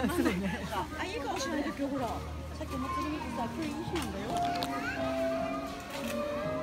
まんない。 ね、 あ、いいかもしれないけど、ほら、さっきお祭り見てさ、今日いい日なんだよ。